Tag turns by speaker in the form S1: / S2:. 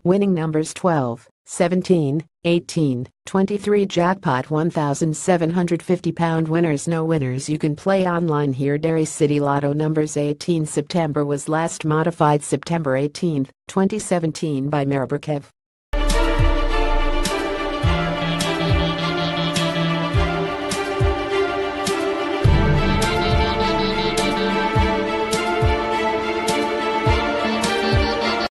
S1: Winning numbers 12, 17, 18, 23. Jackpot £1,750 winners. No winners. You can play online here. Derry City Lotto numbers 18 September was last modified September 18, 2017 by Mirabrakev.